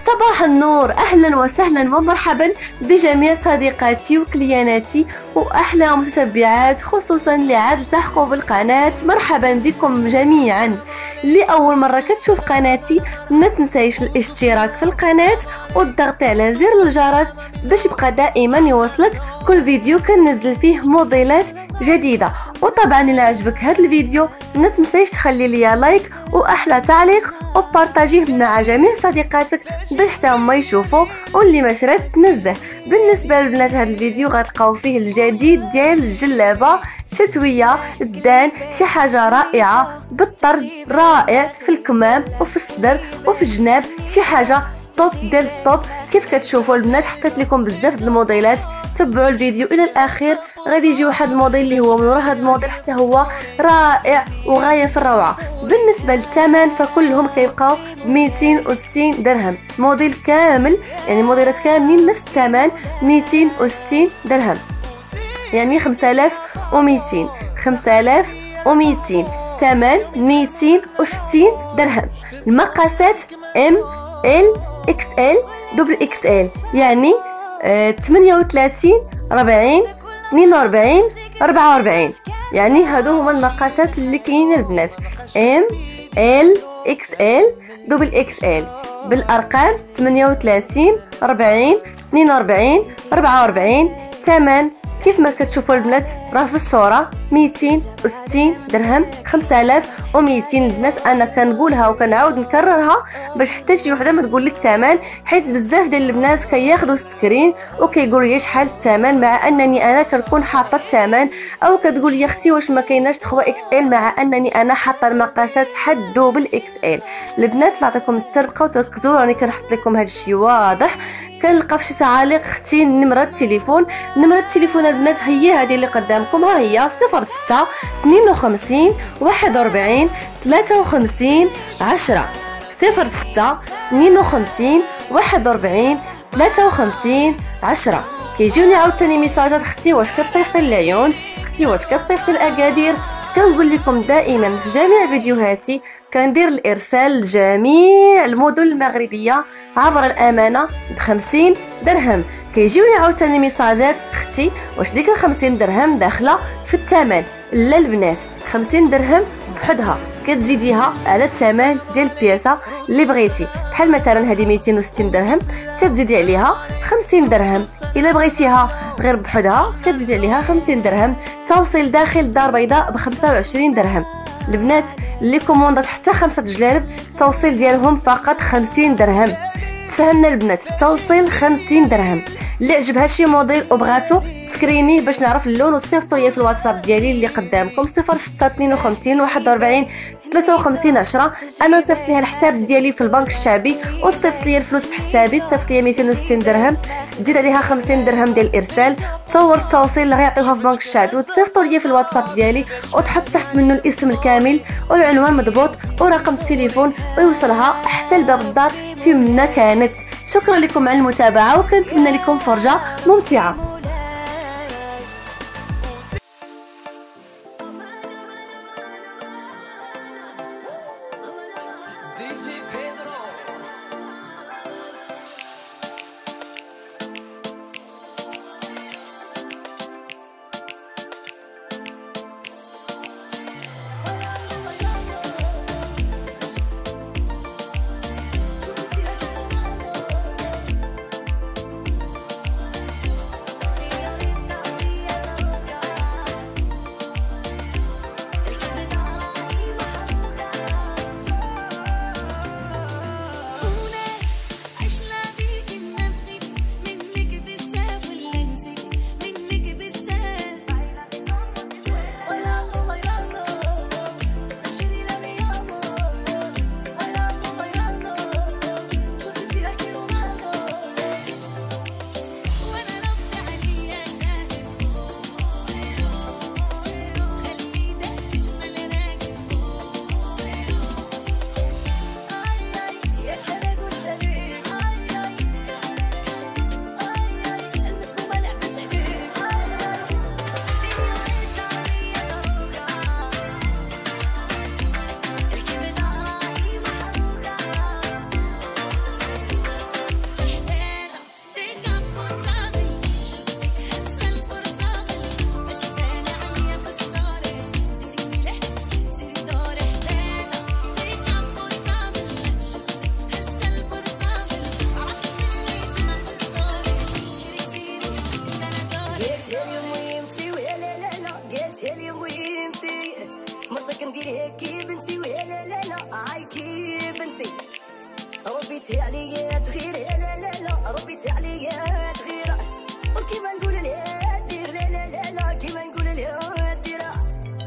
صباح النور، أهلا وسهلا ومرحبا بجميع صديقاتي وكلياناتي وأحلى متتبعات، خصوصا اللي عاد التحقوا بالقناة. مرحبا بكم جميعا. اللي أول مرة كتشوف قناتي ما تنسايش الاشتراك في القناة والضغط على زر الجرس باش يبقى دائما يوصلك كل فيديو كننزل فيه موديلات جديدة. وطبعا إلا عجبك هذا الفيديو ما تنسايش تخلي لي لايك واحلى تعليق وبارطاجيه مع جميع صديقاتك باش حتى هما يشوفوا، واللي ما شرات تنزه. بالنسبه للبنات هذا الفيديو غتلقاو فيه الجديد ديال الجلابه شتويه الدان، شي حاجه رائعه بالطرز رائع في الكمام وفي الصدر وفي الجناب، شي حاجه توب ديال الطوب. كيف كتشوفوا البنات حطيت لكم بزاف د الموديلات، تبعوا الفيديو الى الاخير غادي يجي واحد الموديل اللي هو من ورا هذا الموديل حتى هو رائع وغايه في الروعه. بالنسبه للثمن فكلهم كيبقاو ب 260 درهم، موديل كامل يعني موديلات كاملين نفس الثمن 260 درهم، يعني 5200 ثمن 260 درهم. المقاسات ام ال اكس ال دبل اكس ال، يعني 38 40 42 44، يعني هادو هما المقاسات اللي كاينين البنات، ام ال اكس ال دبل اكس ال بالارقام 38 40 42 44. ثمن كيف ما كتشوفوا البنات راه في الصوره 260 درهم، 5200 البنات. انا كنقولها وكنعاود نكررها باش حتى شي وحده ما تقول لي الثمن، حيت بزاف ديال البنات كياخذوا السكرين وكيقولوا لي شحال الثمن مع انني انا كنكون حاطه الثمن، او كتقول لي اختي واش ما كايناش 3 اكس ال مع انني انا حاطه المقاسات حد دوبل اكس ال. البنات الله يعطيكم الستر بقاو تركزوا، راني كنحط لكم هذا الشيء واضح. كنلقى في شي تعاليق اختي نمره التليفون البنات هي هذه اللي قدامكم، ها هي 06 52 41 53 10 06 52 41 53 10. كيجيوني عاوتاني ميساجات اختي واش كتصيفطي العيون، اختي واش كتصيفطي الاكادير. كنقول لكم دائما في جميع فيديوهاتي كندير الارسال لجميع المدن المغربيه عبر الامانه ب50 درهم. كيجيوني عاوتاني ميساجات اختي واش ديك 50 درهم داخله في الثمن. لا البنات، 50 درهم بحدها كتزيديها على الثمن ديال البياسه اللي بغيتي، بحال مثلا هذه 260 درهم كتزيدي عليها 50 درهم. الا بغيتيها غير بحدها كتزيدي عليها 50 درهم. توصيل داخل الدار البيضاء ب 25 درهم. البنات اللي كوموندات حتى 5 جلالب التوصيل ديالهم فقط 50 درهم. تفهمنا البنات، التوصيل 50 درهم. اللي عجبها شي موديل وبغاتو سكريني باش نعرف اللون وتصيفطوا لي في الواتساب ديالي اللي قدامكم 06 52 41 53 10. انا نصيفط ليها الحساب ديالي في البنك الشعبي وتصيفط لي الفلوس في حسابي، تصيفط لي 260 درهم، دير عليها 50 درهم ديال الارسال، تصور التوصيل اللي غيعطيوها في البنك الشعبي وتصيفطوا لي في الواتساب ديالي، وتحط تحت منه الاسم الكامل والعنوان مضبوط ورقم التليفون ويوصلها حتى لباب الدار في منا كانت. شكرا لكم على المتابعه وكنتمنى لكم فرجه ممتعه. ربيتي عليا تغير لا لا لا ربيتي عليا تغير وكيما نقول لها دير لا لا لا لا كيما نقول لها ديرها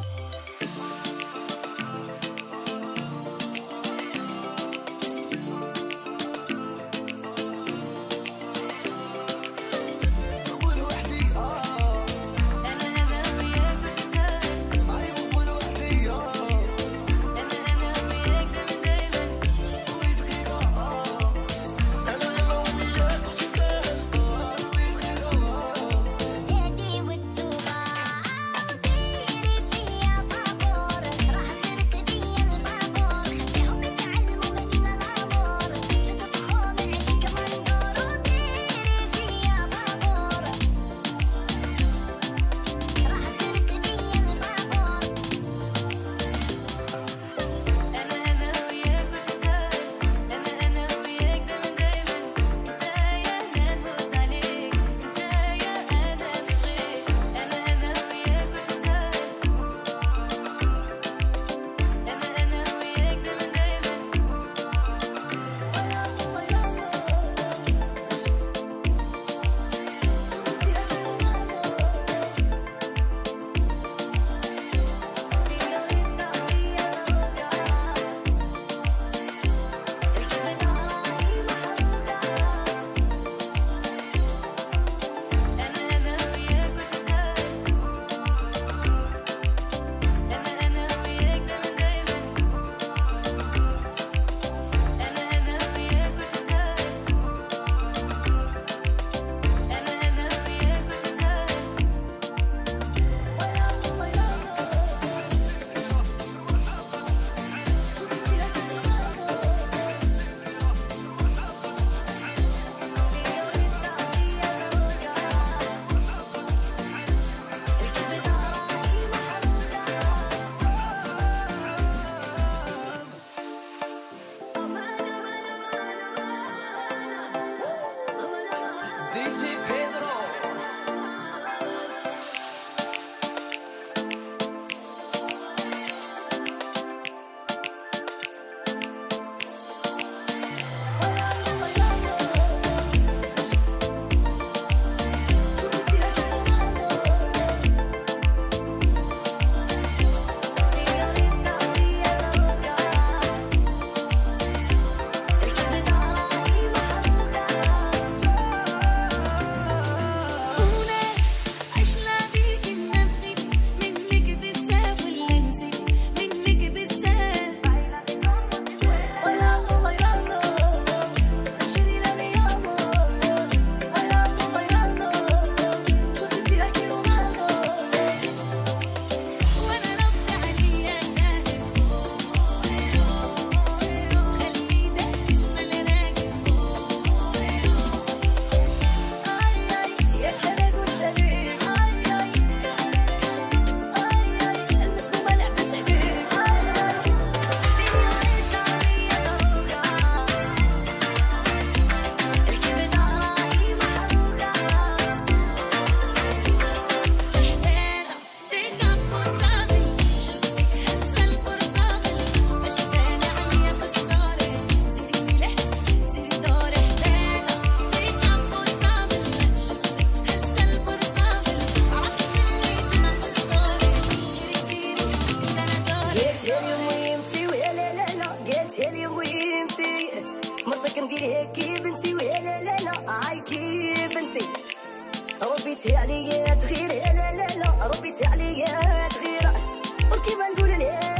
ربيتي عليا تغير لا لا لا ربيتي عليا تغير وكيما نقول لها